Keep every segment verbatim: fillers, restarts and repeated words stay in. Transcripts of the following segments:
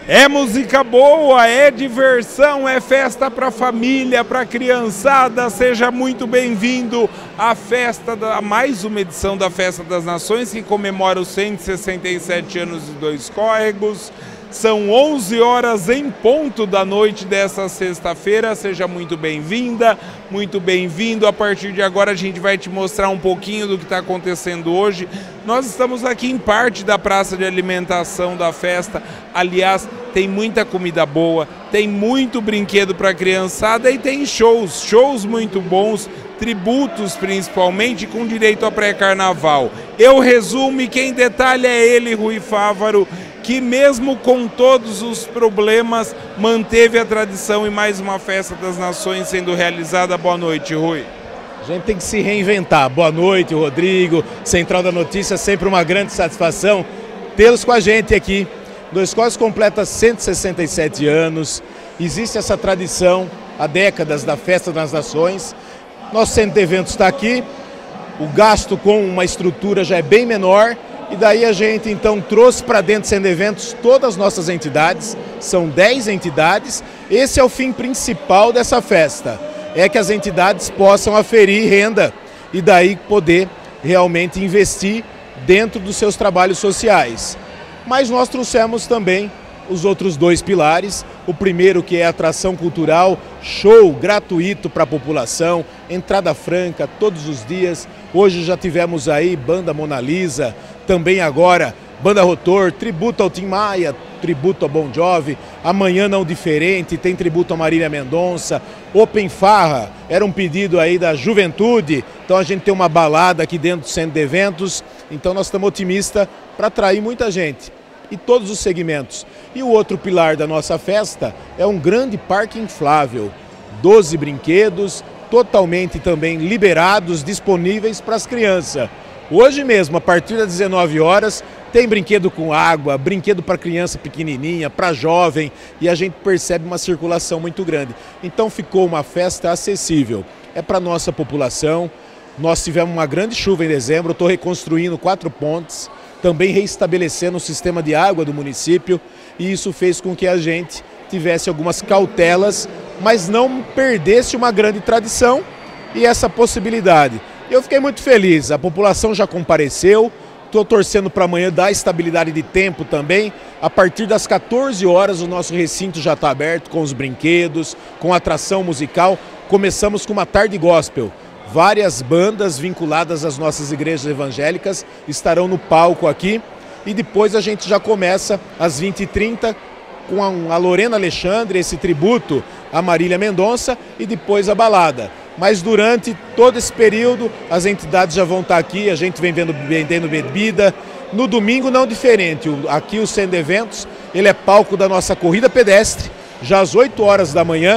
É música boa, é diversão, é festa para família, para criançada. Seja muito bem-vindo à festa, da, a mais uma edição da Festa das Nações, que comemora os cento e sessenta e sete anos de Dois Córregos. São onze horas em ponto da noite dessa sexta-feira. Seja muito bem-vinda, muito bem-vindo. A partir de agora a gente vai te mostrar um pouquinho do que está acontecendo hoje. Nós estamos aqui em parte da praça de alimentação da festa. Aliás, tem muita comida boa, tem muito brinquedo para a criançada e tem shows, shows muito bons, tributos principalmente, com direito a pré-carnaval. Eu resumo e quem detalha é ele, Rui Fávaro, que mesmo com todos os problemas, manteve a tradição e mais uma Festa das Nações sendo realizada. Boa noite, Rui. A gente tem que se reinventar. Boa noite, Rodrigo. Central da Notícia, sempre uma grande satisfação tê-los com a gente aqui. Dois Córregos completa cento e sessenta e sete anos. Existe essa tradição há décadas da Festa das Nações. Nosso centro de eventos está aqui. O gasto com uma estrutura já é bem menor. E daí a gente então trouxe para dentro do centro de eventos todas as nossas entidades. São dez entidades. Esse é o fim principal dessa festa. É que as entidades possam aferir renda e daí poder realmente investir dentro dos seus trabalhos sociais. Mas nós trouxemos também os outros dois pilares. O primeiro, que é a atração cultural, show gratuito para a população, entrada franca todos os dias. Hoje já tivemos aí Banda Mona Lisa, também agora Banda Rotor, tributo ao Tim Maia, tributo a Bon Jovi. Amanhã não diferente, tem tributo a Marília Mendonça. Open Farra, era um pedido aí da juventude, então a gente tem uma balada aqui dentro do centro de eventos. Então nós estamos otimistas para atrair muita gente e todos os segmentos. E o outro pilar da nossa festa é um grande parque inflável, doze brinquedos totalmente também liberados, disponíveis para as crianças. Hoje mesmo, a partir das dezenove horas, tem brinquedo com água, brinquedo para criança pequenininha, para jovem, e a gente percebe uma circulação muito grande. Então ficou uma festa acessível. É para a nossa população. Nós tivemos uma grande chuva em dezembro, estou reconstruindo quatro pontes, também reestabelecendo o sistema de água do município, e isso fez com que a gente tivesse algumas cautelas, mas não perdesse uma grande tradição e essa possibilidade. Eu fiquei muito feliz, a população já compareceu, estou torcendo para amanhã dar estabilidade de tempo também. A partir das quatorze horas o nosso recinto já está aberto com os brinquedos, com atração musical. Começamos com uma tarde gospel. Várias bandas vinculadas às nossas igrejas evangélicas estarão no palco aqui. E depois a gente já começa às vinte e trinta com a Lorena Alexandre, esse tributo a Marília Mendonça, e depois a balada. Mas durante todo esse período as entidades já vão estar aqui, a gente vem vendo, vendendo bebida. No domingo não diferente, aqui o centro de eventos, ele é palco da nossa corrida pedestre, já às oito horas da manhã.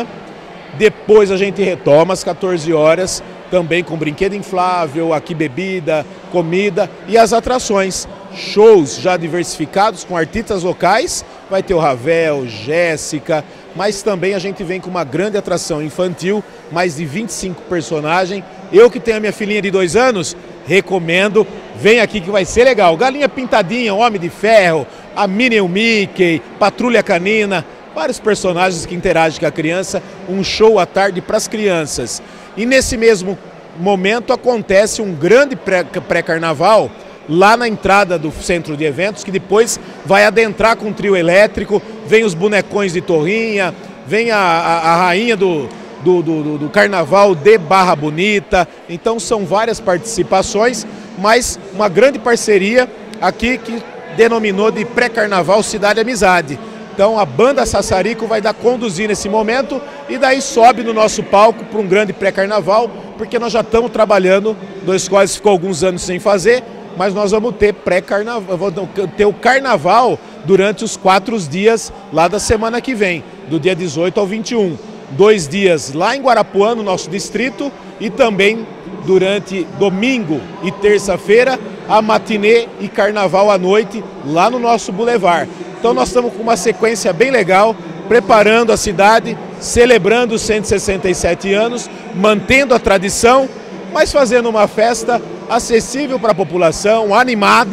Depois a gente retoma às quatorze horas, também com brinquedo inflável, aqui bebida, comida e as atrações. Shows já diversificados com artistas locais, vai ter o Ravel, Jéssica, mas também a gente vem com uma grande atração infantil, mais de vinte e cinco personagens. Eu que tenho a minha filhinha de dois anos, recomendo, vem aqui que vai ser legal. Galinha Pintadinha, Homem de Ferro, a Minnie e o Mickey, Patrulha Canina, vários personagens que interagem com a criança, um show à tarde para as crianças. E nesse mesmo momento acontece um grande pré-carnaval lá na entrada do centro de eventos, que depois vai adentrar com um trio elétrico, vem os bonecões de Torrinha, vem a, a, a rainha do, do, do, do carnaval de Barra Bonita. Então são várias participações, mas uma grande parceria aqui que denominou de pré-carnaval Cidade Amizade. Então a banda Sassarico vai dar conduzir nesse momento e daí sobe no nosso palco para um grande pré-carnaval, porque nós já estamos trabalhando, Dois Córregos ficou alguns anos sem fazer, mas nós vamos ter pré-carnaval, ter o carnaval durante os quatro dias lá da semana que vem, do dia dezoito ao vinte e um. Dois dias lá em Guarapuã, no nosso distrito, e também durante domingo e terça-feira, a matinê e carnaval à noite lá no nosso bulevar. Então nós estamos com uma sequência bem legal, preparando a cidade, celebrando os cento e sessenta e sete anos, mantendo a tradição, mas fazendo uma festa acessível para a população, animada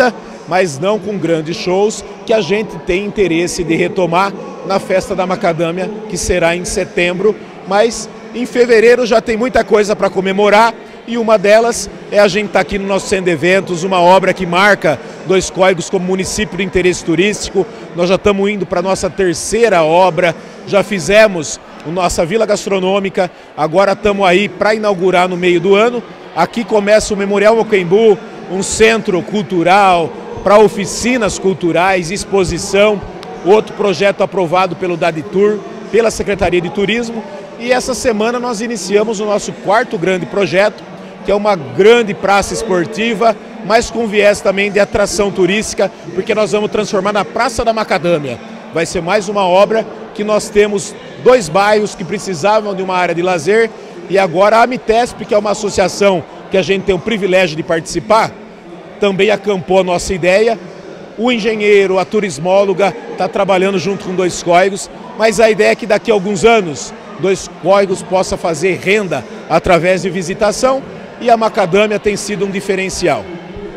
mas não com grandes shows, que a gente tem interesse de retomar na Festa da Macadâmia, que será em setembro, mas em fevereiro já tem muita coisa para comemorar, e uma delas é a gente estar aqui no nosso centro de eventos, uma obra que marca Dois Córregos como município de interesse turístico. Nós já estamos indo para a nossa terceira obra, já fizemos a nossa Vila Gastronômica, agora estamos aí para inaugurar no meio do ano. Aqui começa o Memorial Moquembu, um centro cultural para oficinas culturais, exposição, outro projeto aprovado pelo Daditur, pela Secretaria de Turismo. E essa semana nós iniciamos o nosso quarto grande projeto, que é uma grande praça esportiva, mas com viés também de atração turística, porque nós vamos transformar na Praça da Macadâmia. Vai ser mais uma obra que nós temos dois bairros que precisavam de uma área de lazer, e agora a Amitesp, que é uma associação que a gente tem o privilégio de participar, também acampou a nossa ideia. O engenheiro, a turismóloga, está trabalhando junto com Dois Córregos, mas a ideia é que daqui a alguns anos Dois Córregos possa fazer renda através de visitação, e a Macadâmia tem sido um diferencial.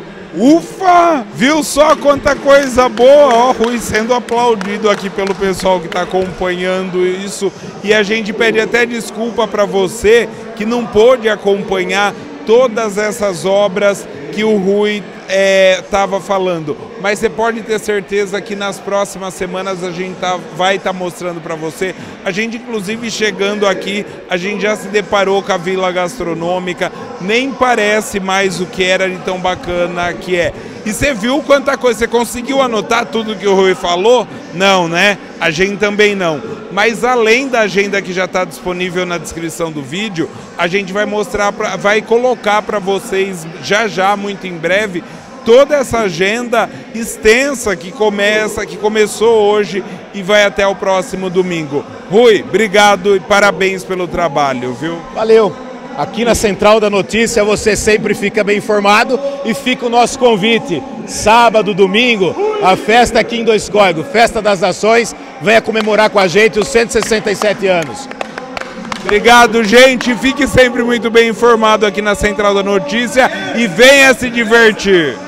Ufa! Viu só quanta coisa boa? Ó, Rui sendo aplaudido aqui pelo pessoal que está acompanhando isso. E a gente pede até desculpa para você que não pôde acompanhar todas essas obras que o Rui estava é, falando. Mas você pode ter certeza que nas próximas semanas a gente tá, vai estar tá mostrando para você. A gente, inclusive, chegando aqui, a gente já se deparou com a Vila Gastronômica. Nem parece mais o que era de tão bacana que é. E você viu quanta coisa? Você conseguiu anotar tudo que o Rui falou? Não, né? A gente também não. Mas além da agenda que já está disponível na descrição do vídeo, a gente vai mostrar, pra, vai colocar para vocês já já, muito em breve, toda essa agenda extensa que começa, que começou hoje e vai até o próximo domingo. Rui, obrigado e parabéns pelo trabalho, viu? Valeu! Aqui na Central da Notícia você sempre fica bem informado, e fica o nosso convite. Sábado, domingo, a festa aqui em Dois Córregos, Festa das Nações, venha comemorar com a gente os cento e sessenta e sete anos. Obrigado, gente. Fique sempre muito bem informado aqui na Central da Notícia e venha se divertir.